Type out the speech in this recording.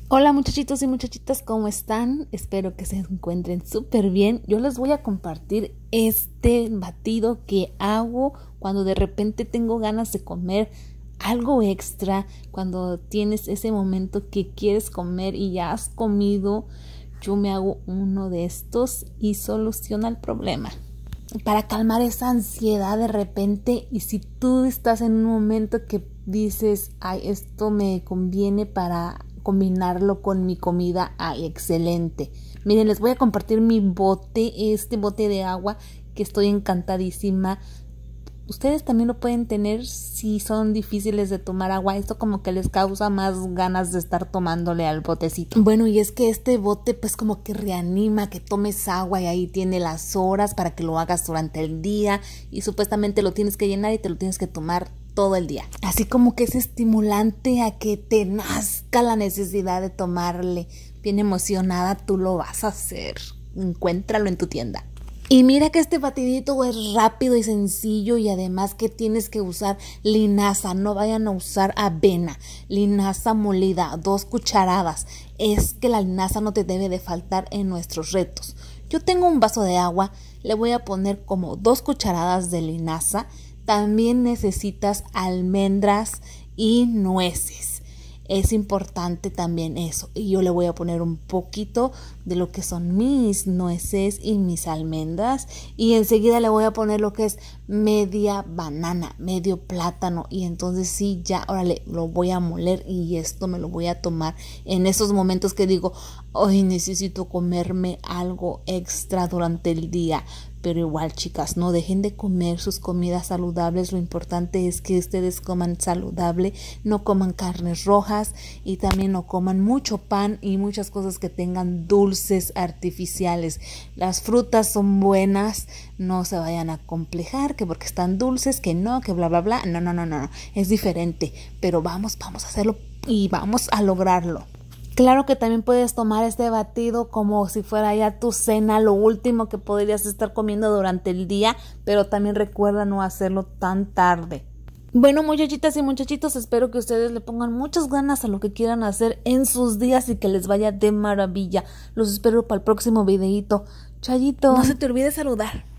Hola muchachitos y muchachitas, ¿cómo están? Espero que se encuentren súper bien. Yo les voy a compartir este batido que hago cuando de repente tengo ganas de comer algo extra, cuando tienes ese momento que quieres comer y ya has comido. Yo me hago uno de estos y soluciona el problema. Para calmar esa ansiedad de repente, y si tú estás en un momento que dices, ay, esto me conviene para combinarlo con mi comida, ay, excelente. Miren, les voy a compartir mi bote, este bote de agua que estoy encantadísima. Ustedes también lo pueden tener si son difíciles de tomar agua. Esto como que les causa más ganas de estar tomándole al botecito. Bueno, y es que este bote pues como que reanima que tomes agua, y ahí tiene las horas para que lo hagas durante el día, y supuestamente lo tienes que llenar y te lo tienes que tomar todo el día. Así como que es estimulante a que te nazca la necesidad de tomarle. Bien emocionada, tú lo vas a hacer. Encuéntralo en tu tienda. Y mira que este batidito es rápido y sencillo, y además que tienes que usar linaza, no vayan a usar avena, linaza molida, 2 cucharadas. Es que la linaza no te debe de faltar en nuestros retos. Yo tengo un vaso de agua, le voy a poner como 2 cucharadas de linaza. También necesitas almendras y nueces. Es importante también eso, y yo le voy a poner un poquito de lo que son mis nueces y mis almendras, y enseguida le voy a poner lo que es media banana, medio plátano, y entonces sí, ya, órale, lo voy a moler, y esto me lo voy a tomar en esos momentos que digo, hoy necesito comerme algo extra durante el día. Pero igual, chicas, no dejen de comer sus comidas saludables. Lo importante es que ustedes coman saludable, no coman carnes rojas, y también no coman mucho pan y muchas cosas que tengan dulces artificiales. Las frutas son buenas, no se vayan a complejar que porque están dulces, que no, que bla, bla, bla. No. Es diferente, pero vamos a hacerlo y vamos a lograrlo. Claro que también puedes tomar este batido como si fuera ya tu cena, lo último que podrías estar comiendo durante el día, pero también recuerda no hacerlo tan tarde. Bueno, muchachitas y muchachitos, espero que ustedes le pongan muchas ganas a lo que quieran hacer en sus días y que les vaya de maravilla. Los espero para el próximo videito. Chayito. No se te olvide saludar.